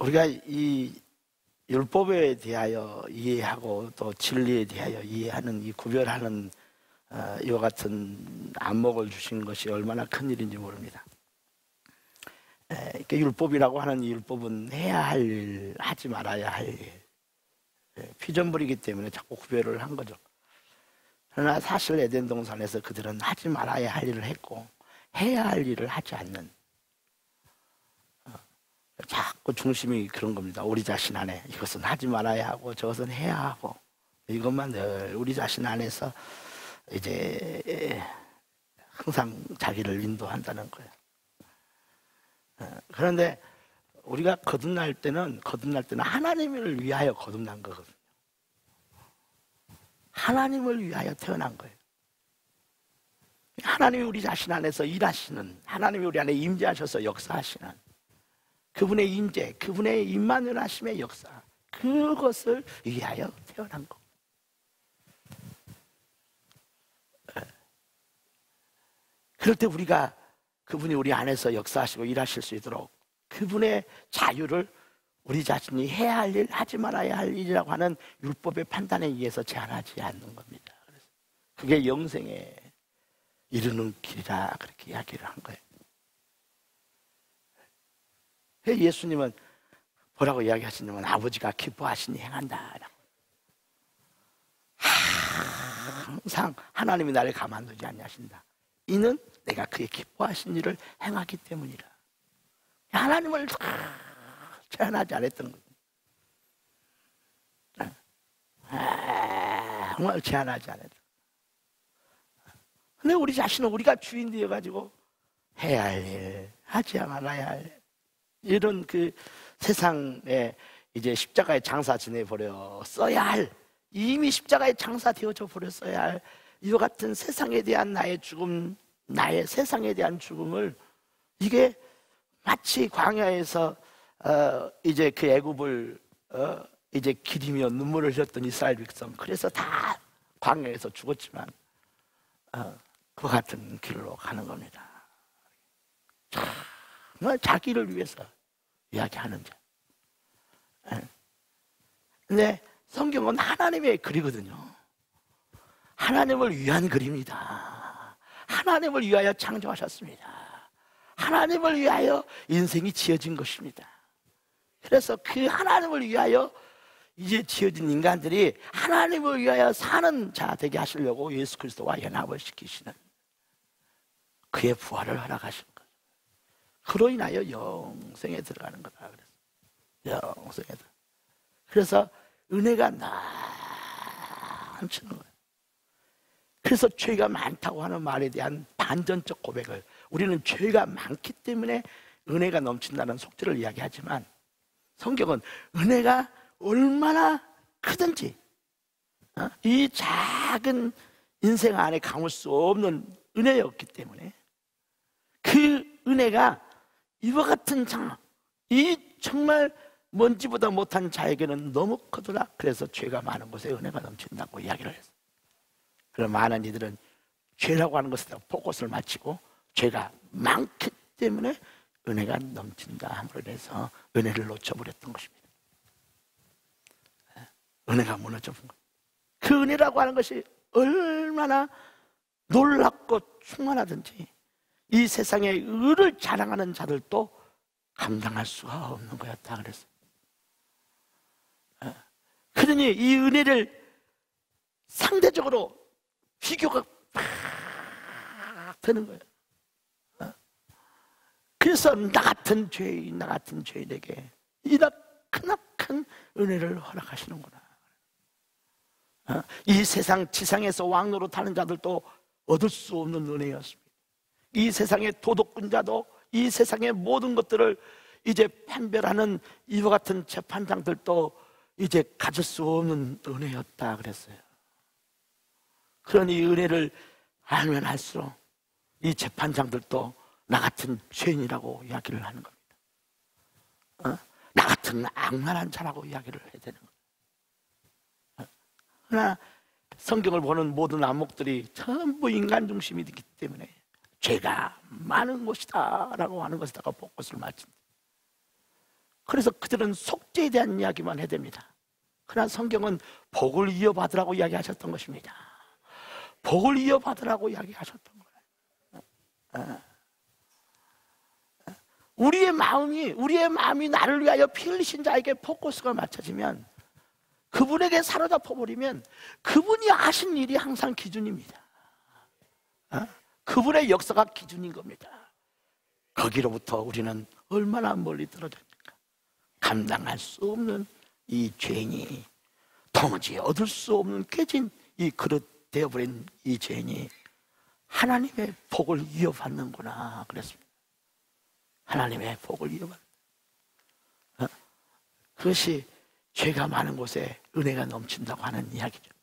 우리가 이 율법에 대하여 이해하고 또 진리에 대하여 이해하는 이 구별하는 이와 같은 안목을 주신 것이 얼마나 큰 일인지 모릅니다. 율법이라고 하는 이 율법은 해야 할 일, 하지 말아야 할 일, 피조물이기 때문에 자꾸 구별을 한 거죠. 그러나 사실 에덴 동산에서 그들은 하지 말아야 할 일을 했고 해야 할 일을 하지 않는, 자꾸 중심이 그런 겁니다. 우리 자신 안에 이것은 하지 말아야 하고 저것은 해야 하고, 이것만 늘 우리 자신 안에서 이제 항상 자기를 인도한다는 거예요. 그런데 우리가 거듭날 때는 하나님을 위하여 거듭난 거거든요. 하나님을 위하여 태어난 거예요. 하나님이 우리 자신 안에서 일하시는, 하나님이 우리 안에 임재하셔서 역사하시는 그분의 임재, 그분의 임마누엘 하심의 역사, 그것을 위하여 태어난 거. 그럴 때 우리가 그분이 우리 안에서 역사하시고 일하실 수 있도록 그분의 자유를 우리 자신이 해야 할 일, 하지 말아야 할 일이라고 하는 율법의 판단에 의해서 제한하지 않는 겁니다. 그래서 그게 영생에 이르는 길이라 그렇게 이야기를 한 거예요. 예수님은 뭐라고 이야기하시냐면 아버지가 기뻐하시니 행한다. 항상 하나님이 나를 가만두지 아니하신다. 이는 내가 그의 기뻐하신 일을 행하기 때문이라. 하나님을 제한하지 않았던 거예요. 정말 제한하지 않았던 거예요. 근데 우리 자신은 우리가 주인 되어가지고 해야 할 일, 하지 말아야 할 일, 이런 그 세상에 이제 십자가에 장사 지내버려 써야 할, 이미 십자가에 장사 되어져 버렸어야 할 이와 같은 세상에 대한 나의 죽음, 나의 세상에 대한 죽음을, 이게 마치 광야에서 이제 그 애굽을 이제 기리며 눈물을 흘렸던 이스라엘 백성, 그래서 다 광야에서 죽었지만 그 같은 길로 가는 겁니다. 정말 자기를 위해서 이야기하는 자. 근데 성경은 하나님의 글이거든요. 하나님을 위한 글입니다. 하나님을 위하여 창조하셨습니다. 하나님을 위하여 인생이 지어진 것입니다. 그래서 그 하나님을 위하여 이제 지어진 인간들이 하나님을 위하여 사는 자 되게 하시려고 예수 그리스도와 연합을 시키시는 그의 부활을 허락하신 거예요. 그로 인하여 영생에 들어가는 거다. 그래서 영생에 들어. 그래서 은혜가 넘치는 거예요. 그래서 죄가 많다고 하는 말에 대한 반전적 고백을, 우리는 죄가 많기 때문에 은혜가 넘친다는 속죄를 이야기하지만 성경은 은혜가 얼마나 크든지 이 작은 인생 안에 감을 수 없는 은혜였기 때문에 그 은혜가 이와 같은 자, 이 정말 먼지보다 못한 자에게는 너무 크더라. 그래서 죄가 많은 곳에 은혜가 넘친다고 이야기를 했어요. 그럼 많은 이들은 죄라고 하는 것에다 포커스를 맞추고 죄가 많기 때문에 은혜가 넘친다 함으로 인해서 은혜를 놓쳐버렸던 것입니다. 은혜가 무너져본 것. 그 은혜라고 하는 것이 얼마나 놀랍고 충만하든지 이 세상에 의를 자랑하는 자들도 감당할 수가 없는 거였다 그랬어요. 그러니 이 은혜를 상대적으로 비교가 팍 되는 거예요. 그래서 나 같은 죄인에게 이나 크나큰 은혜를 허락하시는구나. 이 세상 지상에서 왕노릇하는 자들도 얻을 수 없는 은혜였습니다. 이 세상의 도덕군자도 이 세상의 모든 것들을 이제 판별하는 이와 같은 재판장들도 이제 가질 수 없는 은혜였다 그랬어요. 그러니 이 은혜를 알면 할수록 이 재판장들도 나 같은 죄인이라고 이야기를 하는 겁니다. 나 같은 악랄한 자라고 이야기를 해야 되는 겁니다. 그러나 성경을 보는 모든 안목들이 전부 인간 중심이기 때문에 죄가 많은 곳이다 라고 하는 것에다가 포커스를 맞춘다. 그래서 그들은 속죄에 대한 이야기만 해댑니다. 그러나 성경은 복을 이어받으라고 이야기하셨던 것입니다. 복을 이어받으라고 이야기하셨던 거예요. 우리의 마음이 나를 위하여 피 흘리신 자에게 포커스가 맞춰지면, 그분에게 사로잡혀 버리면 그분이 하신 일이 항상 기준입니다. 그분의 역사가 기준인 겁니다. 거기로부터 우리는 얼마나 멀리 떨어졌는가. 감당할 수 없는 이 죄인이, 도무지 얻을 수 없는 깨진 이 그릇 되어버린 이 죄인이 하나님의 복을 이어받는구나 그랬습니다. 하나님의 복을 이어받는, 그것이 죄가 많은 곳에 은혜가 넘친다고 하는 이야기죠.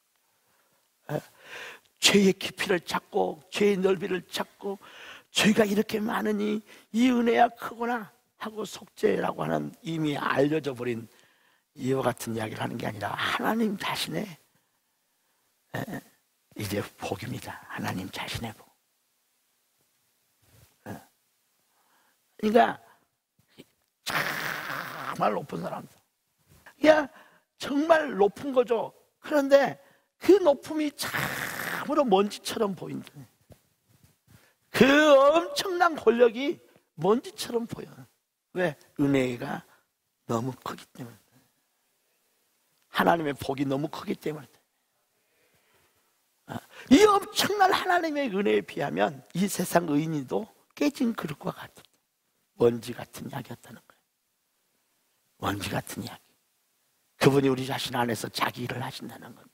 죄의 깊이를 찾고 죄의 넓이를 찾고 죄가 이렇게 많으니 이 은혜야 크구나 하고 속죄라고 하는 이미 알려져 버린 이와 같은 이야기를 하는 게 아니라 하나님 자신의 이제 복입니다. 하나님 자신의 복. 그러니까 정말 높은 사람들, 야 정말 높은 거죠. 그런데 그 높음이 참으로 먼지처럼 보인다. 그 엄청난 권력이 먼지처럼 보여. 왜? 은혜가 너무 크기 때문에. 하나님의 복이 너무 크기 때문에. 이 엄청난 하나님의 은혜에 비하면 이 세상 의인이도 깨진 그릇과 같은 먼지 같은 이야기였다는 거예요. 먼지 같은 이야기. 그분이 우리 자신 안에서 자기 일을 하신다는 겁니다.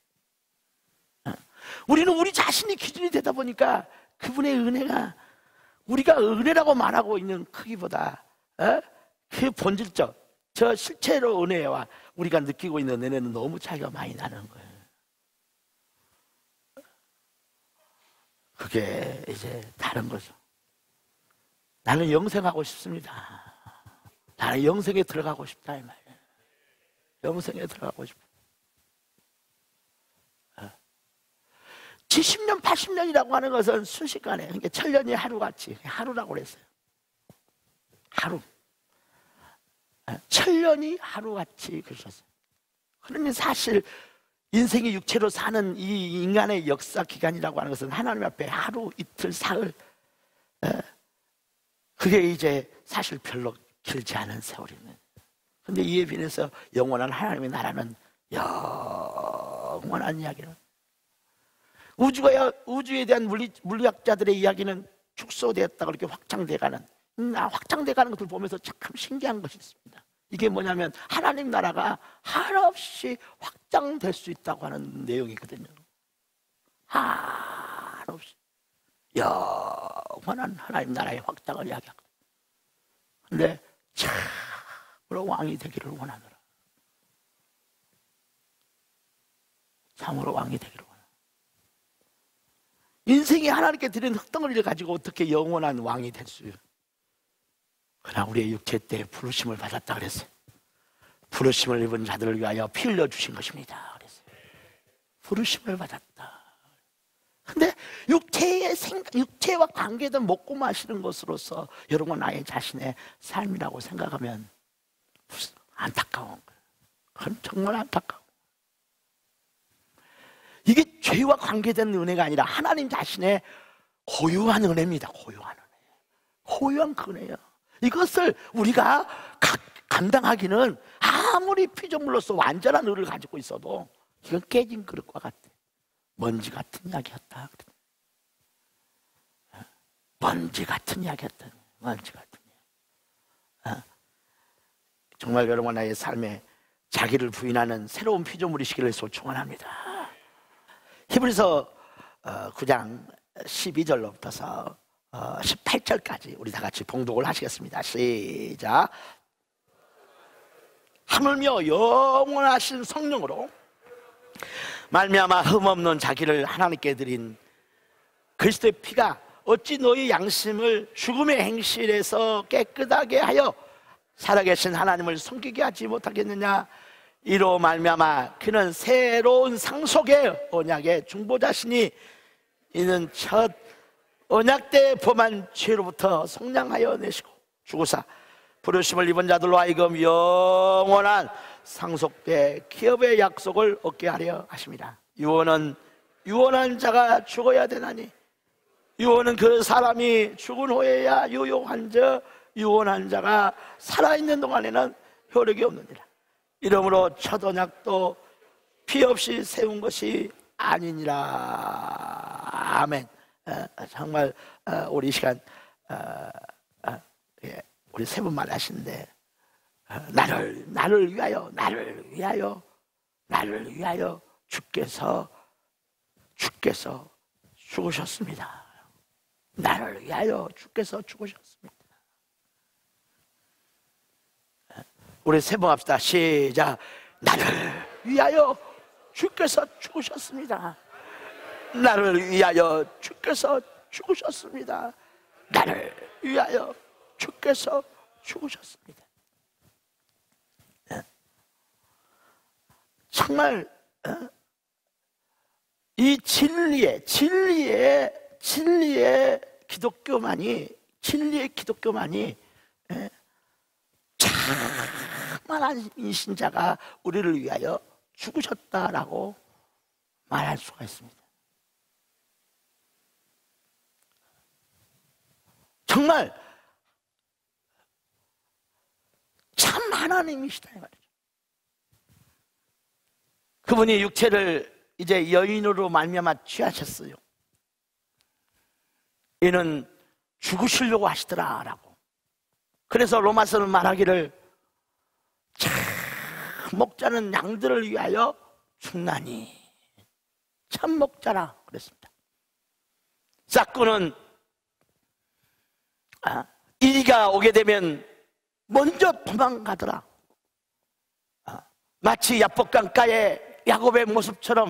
우리는 우리 자신이 기준이 되다 보니까 그분의 은혜가, 우리가 은혜라고 말하고 있는 크기보다 그 본질적, 저 실체로 은혜와 우리가 느끼고 있는 은혜는 너무 차이가 많이 나는 거예요. 그게 이제 다른 거죠. 나는 영생하고 싶습니다. 나는 영생에 들어가고 싶다 이 말이에요. 영생에 들어가고 싶어. 70년, 80년이라고 하는 것은 순식간에, 그러니까 천년이 하루같이, 하루라고 그랬어요. 하루. 천년이 하루같이 그러셨어요. 그러니 사실 인생이 육체로 사는 이 인간의 역사 기간이라고 하는 것은 하나님 앞에 하루, 이틀, 사흘, 그게 이제 사실 별로 길지 않은 세월이네. 근데 이에 비해서 영원한 하나님의 나라는 영원한 이야기는, 우주에 대한 물리학자들의 이야기는 축소되었다고 이렇게 확장돼가는, 확장돼가는 것을 보면서 참 신기한 것이 있습니다. 이게 뭐냐면 하나님 나라가 한없이 확장될 수 있다고 하는 내용이거든요. 한없이 영원한 하나님 나라의 확장을 이야기하거든요. 근데 참으로 왕이 되기를 원하노라. 참으로 왕이 되기를 원하노라. 인생이 하나님께 드린 흙덩어리를 가지고 어떻게 영원한 왕이 될 수 있어요? 그러나 우리의 육체 때 부르심을 받았다 그랬어요. 부르심을 입은 자들을 위하여 피 흘려 주신 것입니다 그랬어요. 부르심을 받았다. 근데 육체와 관계된 먹고 마시는 것으로서 여러분 나의 자신의 삶이라고 생각하면 안타까운 거예요. 그건 정말 안타까워. 이게 죄와 관계된 은혜가 아니라 하나님 자신의 고유한 은혜입니다. 고유한 은혜. 고유한 그 은혜예요. 이것을 우리가 감당하기는 아무리 피조물로서 완전한 의를 가지고 있어도 이건 깨진 그릇과 같아. 먼지 같은 이야기였다. 먼지 같은 이야기였다. 먼지 같은 이야기. 정말 여러분 나의 삶에 자기를 부인하는 새로운 피조물이시기를 소청합니다. 히브리서 9장 12절로부터서 18절까지 우리 다 같이 봉독을 하시겠습니다. 시작. 하물며 영원하신 성령으로 말미암아 흠없는 자기를 하나님께 드린 그리스도의 피가 어찌 너희 양심을 죽음의 행실에서 깨끗하게 하여 살아계신 하나님을 섬기게 하지 못하겠느냐. 이로 말미암아 그는 새로운 상속의 언약의 중보자시니 이는 첫 언약 때 범한 죄로부터 속량하여 내시고 주고사 부르심을 입은 자들로 하여금 영원한 상속대 기업의 약속을 얻게 하려 하십니다. 유언한 자가 죽어야 되나니, 유언은 그 사람이 죽은 후에야 유효한즉 유언한 자가 살아있는 동안에는 효력이 없느니라. 이러므로 첫 언약도 피 없이 세운 것이 아니니라. 아멘. 정말 우리 이 시간 우리 세 분만 하시는데, 나를 위하여 주께서 죽으셨습니다. 나를 위하여 주께서 죽으셨습니다. 우리 세 번 합시다. 시작. 나를 위하여 주께서 죽으셨습니다. 나를 위하여 주께서 죽으셨습니다. 나를 위하여 주께서 죽으셨습니다. 정말 이 진리의 기독교만이 참만한 이 신자가 우리를 위하여 죽으셨다라고 말할 수가 있습니다. 정말 참 하나님이시다 이 말이죠. 그분이 육체를 이제 여인으로 말미암아 취하셨어요. 이는 죽으시려고 하시더라라고. 그래서 로마서는 말하기를 참 목자는 양들을 위하여 죽나니 참 목자라 그랬습니다. 싹구는 이리가 오게 되면 먼저 도망가더라. 마치 야복강가의 야곱의 모습처럼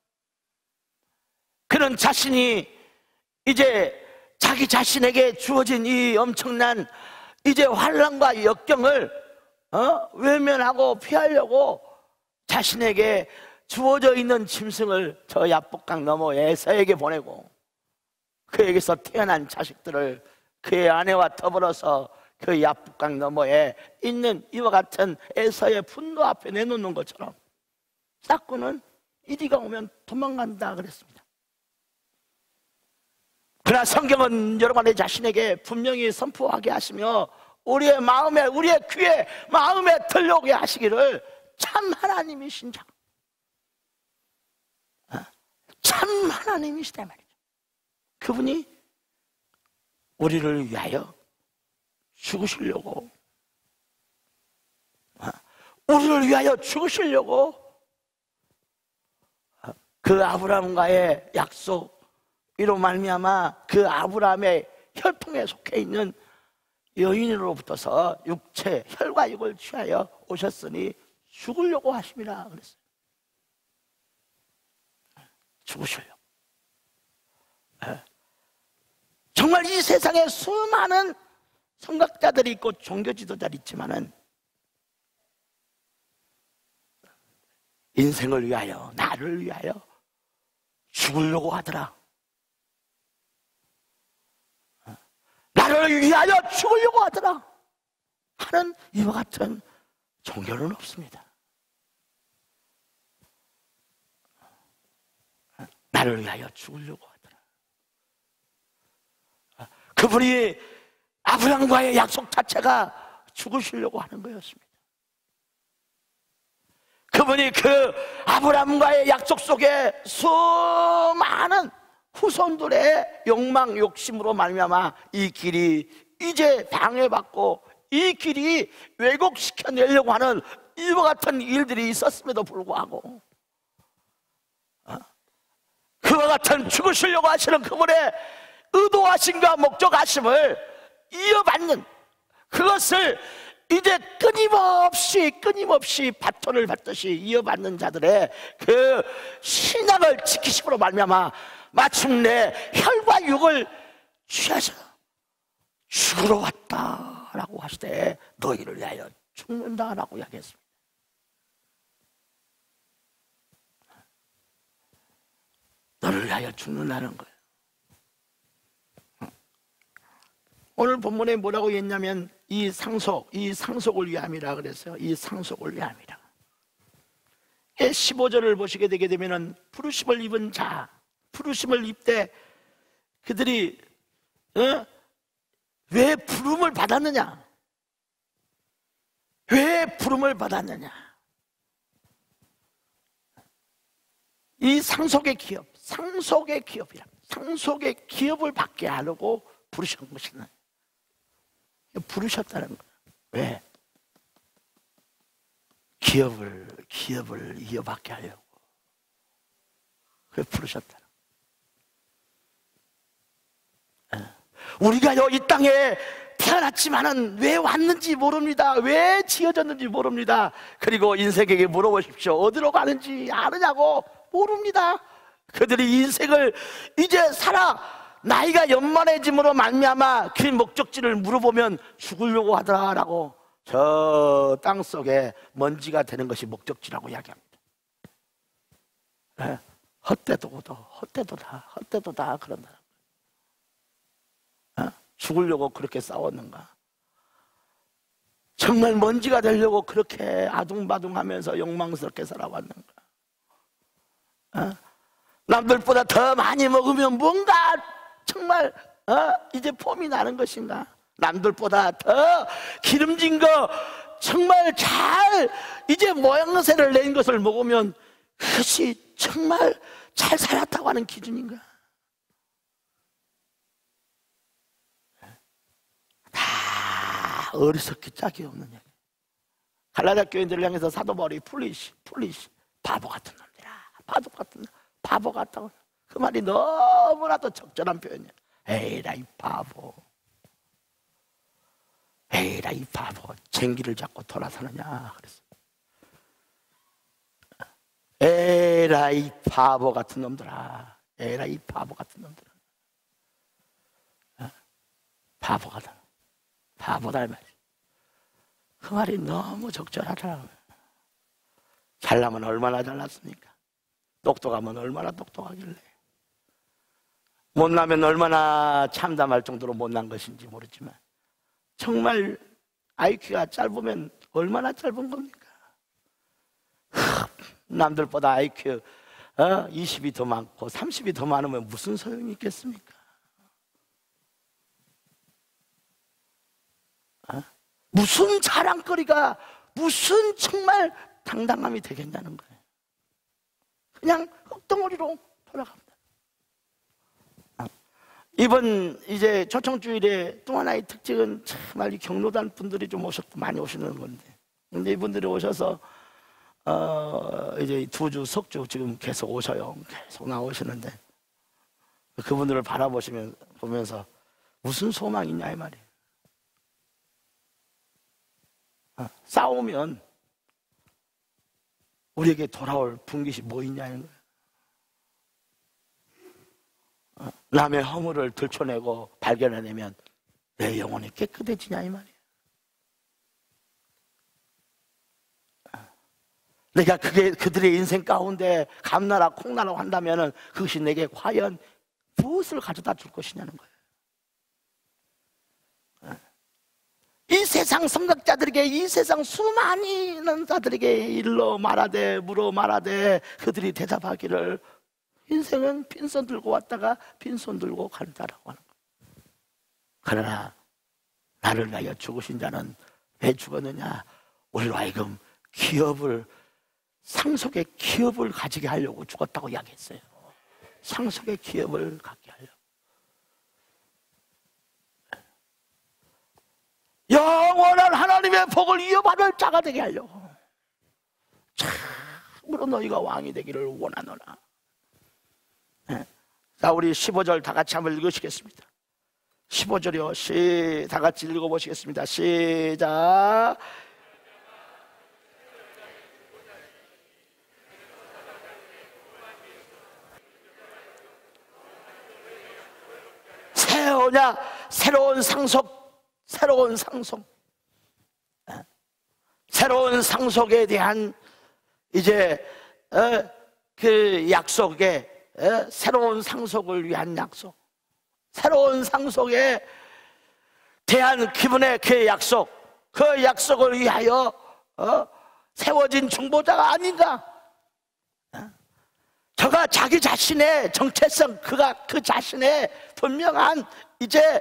그는 자신이 이제 자기 자신에게 주어진 이 엄청난 이제 환난과 역경을 외면하고 피하려고 자신에게 주어져 있는 짐승을 저 야복강 너머 에서에게 보내고, 그에게서 태어난 자식들을 그의 아내와 더불어서 그 야복강 너머에 있는 이와 같은 에서의 분노 앞에 내놓는 것처럼 싹구는 이리가 오면 도망간다 그랬습니다. 그러나 성경은 여러분의 자신에게 분명히 선포하게 하시며 우리의 마음에, 우리의 귀에, 마음에 들려오게 하시기를 참 하나님이신 자, 참 하나님이시다 말이죠. 그분이 우리를 위하여 죽으시려고, 우리를 위하여 죽으시려고 그 아브라함과의 약속, 이로 말미암아 그 아브라함의 혈통에 속해 있는 여인으로부터서 육체, 혈과 육을 취하여 오셨으니 죽으려고 하심이라 그랬어요. 죽으시려고. 정말 이 세상에 수많은 선각자들이 있고 종교 지도자들이 있지만은 인생을 위하여, 나를 위하여 죽으려고 하더라. 나를 위하여 죽으려고 하더라 하는 이와 같은 종교는 없습니다. 나를 위하여 죽으려고 하더라. 그분이 아브라함과의 약속 자체가 죽으시려고 하는 거였습니다. 그분이 그 아브라함과의 약속 속에 수많은 후손들의 욕망, 욕심으로 말미암아 이 길이 이제 방해받고 이 길이 왜곡시켜내려고 하는 이와 같은 일들이 있었음에도 불구하고 그와 같은 죽으시려고 하시는 그분의 의도하심과 목적하심을 이어받는, 그것을 이제 끊임없이 바톤을 받듯이 이어받는 자들의 그 신앙을 지키심으로 말미암아 마침내 혈과 육을 취하셔 죽으러 왔다라고 하시되 너희를 위하여 죽는다라고 이야기했습니다. 너를 위하여 죽는다는 거예요. 오늘 본문에 뭐라고 했냐면 이 상속을 위함이라 그랬어요. 이 상속을 위함이라. 15절을 보시게 되게 되면은 부르심을 입은 자, 부르심을 입되 그들이 왜 부름을 받았느냐? 왜 부름을 받았느냐? 이 상속의 기업, 상속의 기업이라, 상속의 기업을 받게 하려고 부르신 것이네. 부르셨다는 거야. 왜? 기업을 이어받게 하려고. 그래 부르셨다. 우리가요 이 땅에 태어났지만은 왜 왔는지 모릅니다. 왜 지어졌는지 모릅니다. 그리고 인생에게 물어보십시오. 어디로 가는지 아느냐고 모릅니다. 그들이 인생을 이제 살아 나이가 연만해짐으로 말미암아 그 목적지를 물어보면 죽으려고 하더라라고 저 땅속에 먼지가 되는 것이 목적지라고 이야기합니다. 네? 헛되도 다 그런다. 죽으려고 그렇게 싸웠는가? 정말 먼지가 되려고 그렇게 아둥바둥하면서 욕망스럽게 살아왔는가? 남들보다 더 많이 먹으면 뭔가 정말 이제 폼이 나는 것인가? 남들보다 더 기름진 거 정말 잘 이제 모양새를 낸 것을 먹으면 그것이 정말 잘 살았다고 하는 기준인가? 다 어리석기 짝이 없는 얘기. 갈라디아 교인들을 향해서 사도 바울이 풀리시 바보 같은 놈들아, 바보 같다고. 그 말이 너무나도 적절한 표현이야. 에이라 이 바보, 에이라 이 바보, 쟁기를 잡고 돌아서느냐 그랬어. 에이라 이 바보 같은 놈들아, 에이라 이 바보 같은 놈들아. 바보다 이 말이야. 그 말이 너무 적절하더라고요. 잘나면 얼마나 잘났습니까? 똑똑하면 얼마나 똑똑하길래, 못나면 얼마나 참담할 정도로 못난 것인지 모르지만 정말 IQ가 짧으면 얼마나 짧은 겁니까? 남들보다 IQ 20이 더 많고 30이 더 많으면 무슨 소용이 있겠습니까? 무슨 자랑거리가, 무슨 정말 당당함이 되겠냐는 거예요. 그냥 흙덩어리로 돌아갑니다. 이번 이제 초청주일에 또 하나의 특징은 정말 이 경로단 분들이 좀 많이 오시는 건데, 근데 이분들이 오셔서 이제 2주, 석주 지금 계속 오셔요. 계속 나오시는데 그분들을 보면서 무슨 소망이 있냐 이 말이에요. 싸우면 우리에게 돌아올 분깃이 뭐 있냐는 거예요. 남의 허물을 들춰내고 발견해내면 내 영혼이 깨끗해지냐 이 말이에요. 내가 그들의 인생 가운데 감나라 콩나라 한다면 그것이 내게 과연 무엇을 가져다 줄 것이냐는 거예요. 이 세상 성각자들에게, 이 세상 수많은 자들에게 일러 말하되 물어 말하되 그들이 대답하기를 인생은 빈손 들고 왔다가 빈손 들고 간다라고 하는 거예요. 그러나 나를 위하여 죽으신 자는 왜 죽었느냐? 우리로 하여금 상속의 기업을 가지게 하려고 죽었다고 이야기했어요. 상속의 기업을 갖게 하려고. 영원한 하나님의 복을 이어받을 자가 되게 하려고. 참으로 너희가 왕이 되기를 원하노라. 자, 우리 15절 다 같이 한번 읽으시겠습니다. 15절이요. 다 같이 읽어보시겠습니다. 시작. 새로운 상속에 대한 이제 그 약속에 새로운 상속을 위한 약속, 새로운 상속에 대한 그분의 그 약속, 그 약속을 위하여 세워진 중보자가 아닌가? 저가 자기 자신의 정체성, 그가 그 자신의 분명한 이제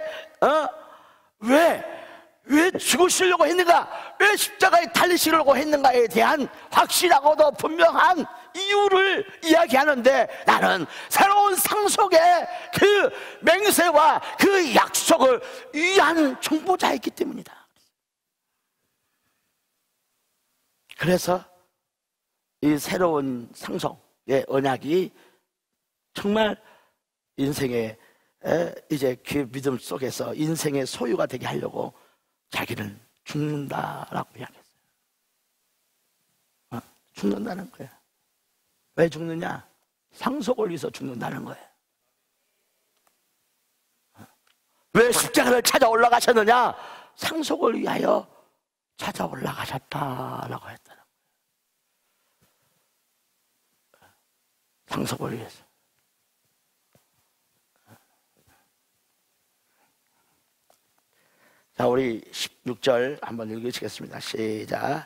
왜 죽으시려고 했는가, 왜 십자가에 달리시려고 했는가에 대한 확실하고도 분명한 이유를 이야기하는데, 나는 새로운 상속의 그 맹세와 그 약속을 위한 중보자이기 때문이다. 그래서 이 새로운 상속의 언약이 정말 인생의 이제 그 믿음 속에서 인생의 소유가 되게 하려고 자기는 죽는다라고 이야기했어요. 죽는다는 거예요. 왜 죽느냐? 상속을 위해서 죽는다는 거예요. 왜 십자가를 찾아 올라가셨느냐? 상속을 위하여 찾아 올라가셨다라고 했더라고요. 상속을 위해서. 자, 우리 16절 한번 읽으시겠습니다. 시작.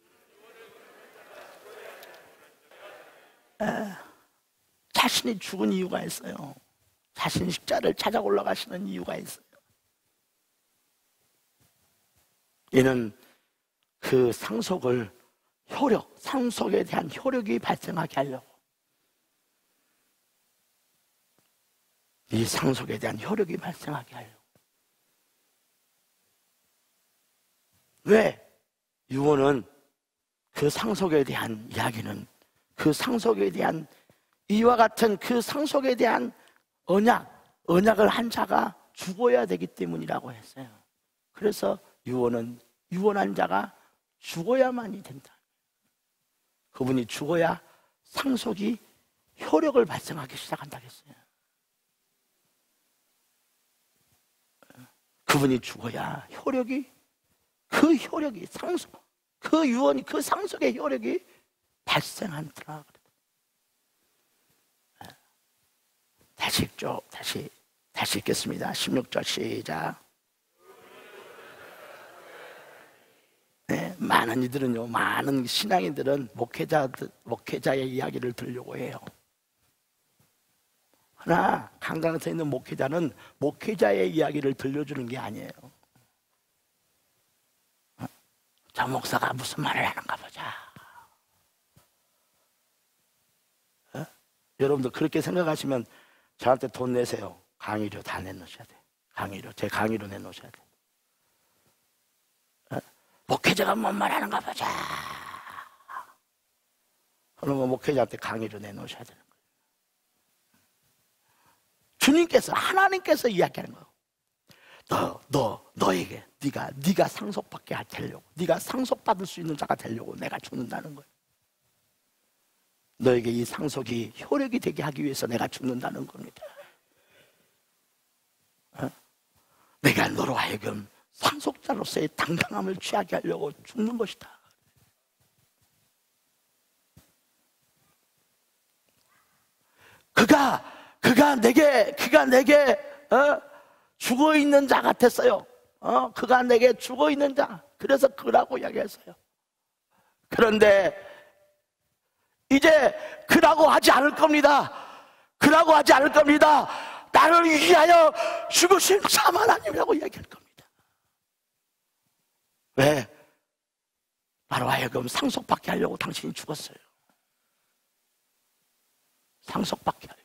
자신이 죽은 이유가 있어요. 자신 십자를 찾아 올라가시는 이유가 있어요. 이는 그 상속을 상속에 대한 효력이 발생하게 하려고, 이 상속에 대한 효력이 발생하게 하려고. 왜? 유언은 그 상속에 대한 이야기는, 그 상속에 대한 이와 같은 그 상속에 대한 언약을 한 자가 죽어야 되기 때문이라고 했어요. 그래서 유언한 자가 죽어야만이 된다. 그분이 죽어야 상속이 효력을 발생하기 시작한다고 했어요. 그분이 죽어야 그 효력이 그 유언이, 그 상속의 효력이 발생한다. 다시 읽죠. 다시 읽겠습니다. 16절 시작. 네, 많은 이들은요, 많은 신앙인들은 목회자의 이야기를 들으려고 해요. 그러나 강강에서 있는 목회자는 목회자의 이야기를 들려주는 게 아니에요. 저 목사가 무슨 말을 하는가 보자. 여러분들 그렇게 생각하시면 저한테 돈 내세요. 강의료 다 내놓으셔야 돼. 제 강의료 내놓으셔야 돼. 목회자가 뭔 말 하는가 보자. 그러면 목회자한테 강의료 내놓으셔야 되는 거예요. 주님께서, 하나님께서 이야기하는 거예요. 너에게 네가 상속받게 하려고, 네가 상속받을 수 있는 자가 되려고 내가 죽는다는 거예요. 너에게 이 상속이 효력이 되게 하기 위해서 내가 죽는다는 겁니다. 내가 너로 하여금 상속자로서의 당당함을 취하게 하려고 죽는 것이다. 그가 내게 죽어 있는 자 같았어요. 그가 내게 죽어 있는 자. 그래서 그라고 이야기했어요. 그런데 이제 그라고 하지 않을 겁니다. 그라고 하지 않을 겁니다. 나를 위하여 죽으신 참 하나님이라고 이야기할 겁니다. 왜? 나로 하여금 상속받게 하려고 당신이 죽었어요. 상속받게 하려고.